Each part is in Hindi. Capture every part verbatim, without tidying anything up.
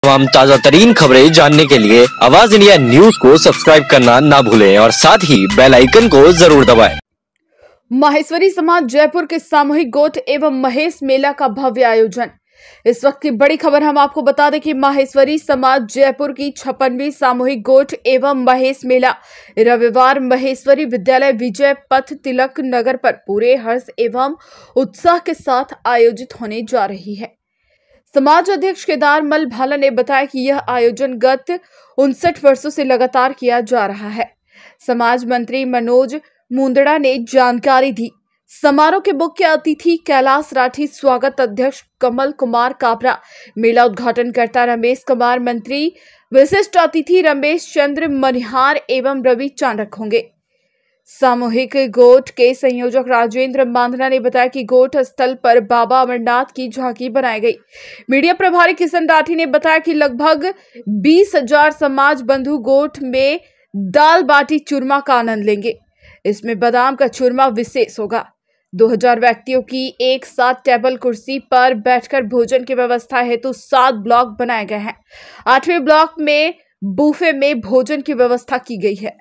तमाम ताजा तरीन खबरें जानने के लिए आवाज इंडिया न्यूज को सब्सक्राइब करना ना भूलें और साथ ही बेल आइकन को जरूर दबाएं। माहेश्वरी समाज जयपुर के सामूहिक गोठ एवं महेश मेला का भव्य आयोजन। इस वक्त की बड़ी खबर हम आपको बता दें कि माहेश्वरी समाज जयपुर की छप्पनवीं सामूहिक गोठ एवं महेश मेला रविवार महेश्वरी विद्यालय विजय पथ तिलक नगर पर पूरे हर्ष एवं उत्साह के साथ आयोजित होने जा रही है। समाज अध्यक्ष केदार मल भाला ने बताया कि यह आयोजन गत उनसठ वर्षों से लगातार किया जा रहा है। समाज मंत्री मनोज मुंदड़ा ने जानकारी दी। समारोह के मुख्य अतिथि कैलाश राठी, स्वागत अध्यक्ष कमल कुमार काबरा, मेला उद्घाटनकर्ता रमेश कुमार, मंत्री विशिष्ट अतिथि रमेश चंद्र मनिहार एवं रवि चांडक होंगे। सामूहिक गोठ के संयोजक राजेंद्र मांधना ने बताया कि गोठ स्थल पर बाबा अमरनाथ की झांकी बनाई गई। मीडिया प्रभारी किशन राठी ने बताया कि लगभग बीस हजार समाज बंधु गोठ में दाल बाटी चूरमा का आनंद लेंगे। इसमें बादाम का चूरमा विशेष होगा। दो हजार व्यक्तियों की एक साथ टेबल कुर्सी पर बैठकर भोजन की व्यवस्था हेतु सात ब्लॉक बनाए गए हैं। आठवें ब्लॉक में बूफे में भोजन की व्यवस्था की गई है।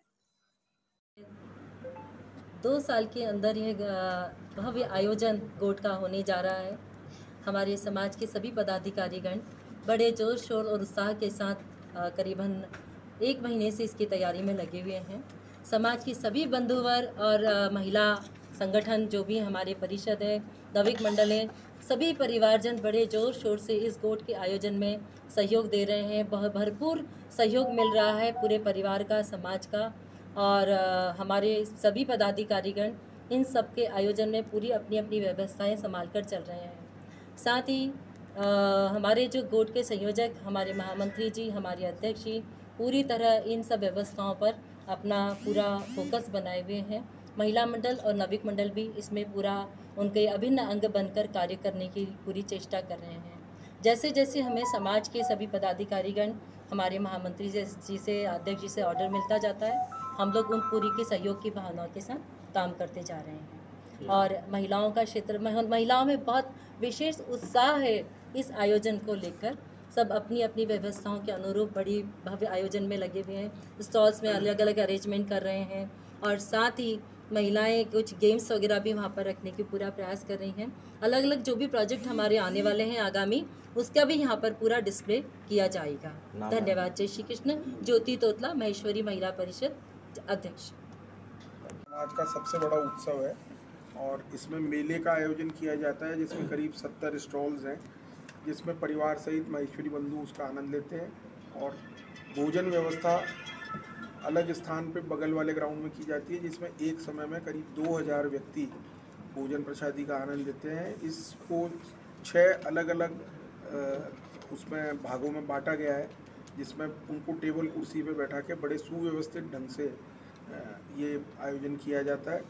दो साल के अंदर यह भव्य आयोजन गोठ का होने जा रहा है। हमारे समाज के सभी पदाधिकारीगण बड़े जोर शोर और उत्साह के साथ करीबन एक महीने से इसकी तैयारी में लगे हुए हैं। समाज की सभी बंधुवर और महिला संगठन जो भी हमारे परिषद है, नविक मंडल है, सभी परिवारजन बड़े जोर शोर से इस गोठ के आयोजन में सहयोग दे रहे हैं। बहुत भरपूर सहयोग मिल रहा है पूरे परिवार का, समाज का, और हमारे सभी पदाधिकारीगण इन सब के आयोजन में पूरी अपनी अपनी व्यवस्थाएं संभाल कर चल रहे हैं। साथ ही आ, हमारे जो गोठ के संयोजक हमारे महामंत्री जी, हमारे अध्यक्ष जी पूरी तरह इन सब व्यवस्थाओं पर अपना पूरा फोकस बनाए हुए हैं। महिला मंडल और नविक मंडल भी इसमें पूरा उनके अभिन्न अंग बनकर कार्य करने की पूरी चेष्टा कर रहे हैं। जैसे जैसे हमें समाज के सभी पदाधिकारीगण हमारे महामंत्री जी से, अध्यक्ष जी से ऑर्डर मिलता जाता है, हम लोग उन पूरी के सहयोग की भावनाओं के साथ काम करते जा रहे हैं। और महिलाओं का क्षेत्र में महिलाओं में बहुत विशेष उत्साह है इस आयोजन को लेकर। सब अपनी अपनी व्यवस्थाओं के अनुरूप बड़ी भव्य आयोजन में लगे हुए हैं। स्टॉल्स में अलग अलग अरेंजमेंट कर रहे हैं और साथ ही महिलाएं कुछ गेम्स वगैरह भी वहाँ पर रखने की पूरा प्रयास कर रही हैं। अलग अलग जो भी प्रोजेक्ट हमारे आने वाले हैं आगामी, उसका भी यहाँ पर पूरा डिस्प्ले किया जाएगा। धन्यवाद। जय श्री कृष्ण। ज्योति तोतला, महेश्वरी महिला परिषद अध्यक्ष। समाज का सबसे बड़ा उत्सव है और इसमें मेले का आयोजन किया जाता है, जिसमें करीब सत्तर स्टॉल्स हैं, जिसमें परिवार सहित महेश्वरी बंधु उसका आनंद लेते हैं। और भोजन व्यवस्था अलग स्थान पे बगल वाले ग्राउंड में की जाती है, जिसमें एक समय में करीब दो हज़ार व्यक्ति भोजन प्रसादी का आनंद लेते हैं। इसको छः अलग अलग उसमें भागों में बांटा गया है, जिसमें उनको टेबल कुर्सी पे बैठा के बड़े सुव्यवस्थित ढंग से ये आयोजन किया जाता है।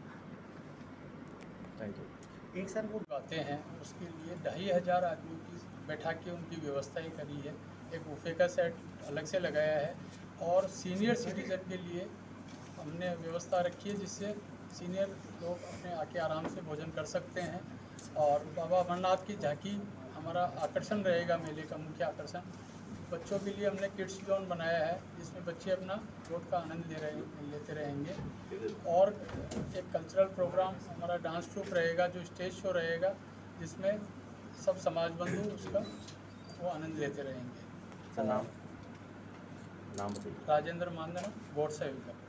Thank you. एक सर वो गाते हैं, उसके लिए ढाई हज़ार आदमी की बैठा के उनकी व्यवस्थाएं करी है। एक बुफे का सेट अलग से लगाया है और सीनियर सिटीजन के लिए हमने व्यवस्था रखी है, जिससे सीनियर लोग अपने आके आराम से भोजन कर सकते हैं। और बाबा अमरनाथ की झांकी हमारा आकर्षण रहेगा, मेले का मुख्य आकर्षण। बच्चों के लिए हमने किड्स जोन बनाया है, जिसमें बच्चे अपना गोठ का आनंद ले रहे लेते रहेंगे। और एक कल्चरल प्रोग्राम हमारा डांस ट्रूप रहेगा, जो स्टेज शो रहेगा, जिसमें सब समाज बंधु उसका वो आनंद लेते रहेंगे। नाम नाम राजेंद्र मांधना, बोर्ड सेविका।